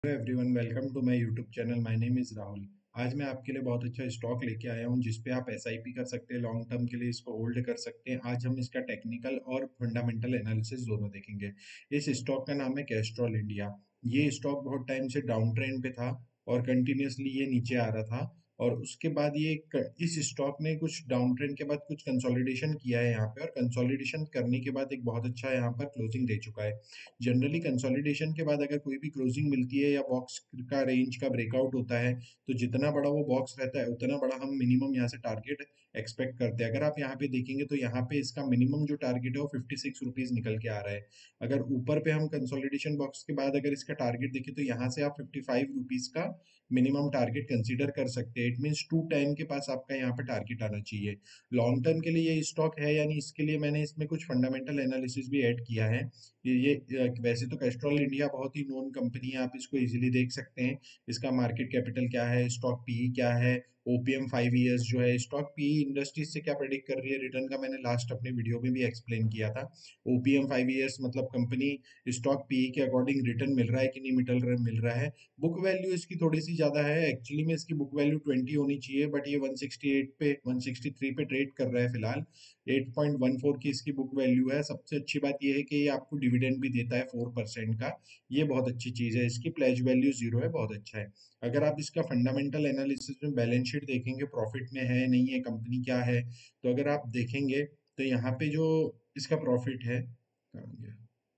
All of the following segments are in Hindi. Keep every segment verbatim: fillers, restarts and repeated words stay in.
Hello everyone, welcome to my YouTube channel. My name is Rahul. आज मैं आपके लिए बहुत अच्छा स्टॉक लेके आया हूं जिस पे आप एसआईपी कर सकते हैं, लॉन्ग टर्म के लिए इसको होल्ड कर सकते हैं। आज हम इसका टेक्निकल और फंडामेंटल एनालिसिस दोनों देखेंगे। इस स्टॉक का नाम है कैस्ट्रॉल इंडिया। ये स्टॉक बहुत टाइम से डाउन ट्रेंड पे था और कंटिन्यूसली ये नीचे आ रहा था, और उसके बाद ये क- इस स्टॉक ने कुछ डाउन ट्रेंड के बाद कुछ कंसोलिडेशन किया है यहाँ पे, और कंसोलिडेशन करने के बाद एक बहुत अच्छा यहाँ पर क्लोजिंग दे चुका है। जनरली कंसोलिडेशन के बाद अगर कोई भी क्लोजिंग मिलती है या बॉक्स का रेंज का ब्रेकआउट होता है, तो जितना बड़ा वो बॉक्स रहता है उतना बड़ा हम मिनिमम यहाँ से टारगेट एक्सपेक्ट करते हैं। अगर आप यहाँ पे देखेंगे तो यहाँ पे इसका मिनिमम जो टारगेट है वो फिफ्टी सिक्स रुपीज निकल के आ रहा है। अगर ऊपर पे हम कंसोलिडेशन बॉक्स के बाद अगर इसका टारगेट देखें तो यहाँ से आप फिफ्टी फाइव रुपीज का मिनिमम टारगेट कंसीडर कर सकते हैं। इट मीन्स टू टेन के पास आपका यहाँ पे टारगेट आना चाहिए। लॉन्ग टर्म के लिए ये स्टॉक है, यानी इसके लिए मैंने इसमें कुछ फंडामेंटल एनालिसिस भी ऐड किया है। ये ये अ, वैसे तो कैस्ट्रॉल इंडिया बहुत ही नोन कंपनी है, आप इसको इजीली देख सकते हैं। इसका मार्केट कैपिटल क्या है, स्टॉक पीई क्या है, ओपीएम फाइव ईयर्स जो है। स्टॉक पीई इंडस्ट्रीज से क्या प्रेडिक्ट कर रही है रिटर्न का मैंने लास्ट अपने वीडियो में भी एक्सप्लेन किया था। ओपीएम फाइव ईयर्स मतलब कंपनी स्टॉक पीई के अकॉर्डिंग रिटर्न मिल रहा है कि नहीं मिल रहा मिल रहा है। बुक वैल्यू इसकी थोड़ी सी ज्यादा है, एक्चुअली में इसकी बुक वैल्यू ट्वेंटी होनी चाहिए, बट ये वन सिक्सटी एट पे वन सिक्सटी थ्री पे ट्रेड कर रहा है फिलहाल। एट पॉइंट वन फोर की इसकी बुक वैल्यू है। सबसे अच्छी बात यह है कि ये आपको डिविडेंड भी देता है फोर परसेंट का। ये बहुत अच्छी चीज है। इसकी प्लेज वैल्यू जीरो है, बहुत अच्छा है। अगर आप इसका फंडामेंटल एनालिसिस में बैलेंस शीट देखेंगे, प्रॉफिट में है नहीं है, कंपनी क्या है, तो अगर आप देखेंगे तो यहाँ पे जो इसका प्रॉफिट है, कहाँ गया?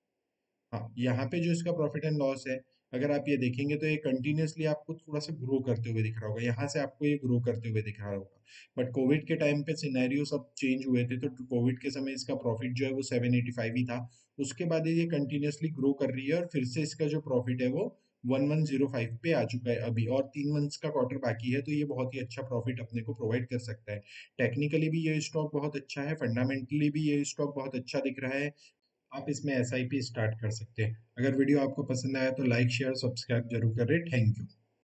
हाँ, यहाँ पे जो इसका प्रॉफिट एंड लॉस है, अगर आप ये देखेंगे तो ये कंटिन्यूअसली आपको थोड़ा सा ग्रो करते हुए दिख रहा होगा। यहाँ से आपको ये ग्रो करते हुए दिख रहा होगा। बट कोविड के टाइम पे सिनेरियो सब चेंज हुए थे, तो कोविड के समय इसका प्रॉफिट जो है वो सेवन एटी फाइव ही था। उसके बाद ये कंटिन्यूअसली ग्रो कर रही है, और फिर से इसका जो प्रॉफिट है वो वन वन जीरो फाइव पे आ चुका है अभी, और तीन मंथ्स का क्वार्टर बाकी है, तो ये बहुत ही अच्छा प्रॉफिट अपने को प्रोवाइड कर सकता है। टेक्निकली भी ये स्टॉक बहुत अच्छा है, फंडामेंटली भी ये स्टॉक बहुत अच्छा दिख रहा है। आप इसमें एसआईपी स्टार्ट कर सकते हैं। अगर वीडियो आपको पसंद आया तो लाइक शेयर सब्सक्राइब जरूर करें। Thank you.